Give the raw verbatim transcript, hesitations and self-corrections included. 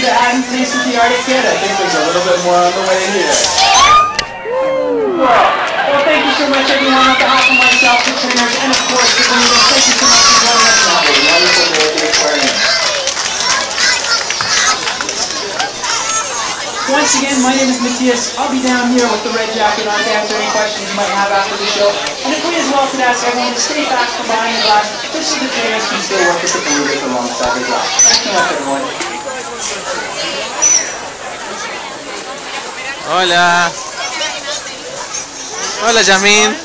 to add in place with the Arctic kit? I think there's a little bit more on the way here. Well, well, thank you so much, everyone, on behalf of myself, the trainers, and of course the belugas. Thank you so much for joining us and have a wonderful day at the aquarium. Once again, my name is Matthias. I'll be down here with the red jacket on to answer any questions you might have after the show. And if we as well could ask everyone to stay back from behind the glass, just so the trainers can still work with the belugas alongside the glass. Thanks so much, everyone. Hola. Hola, Yasmin.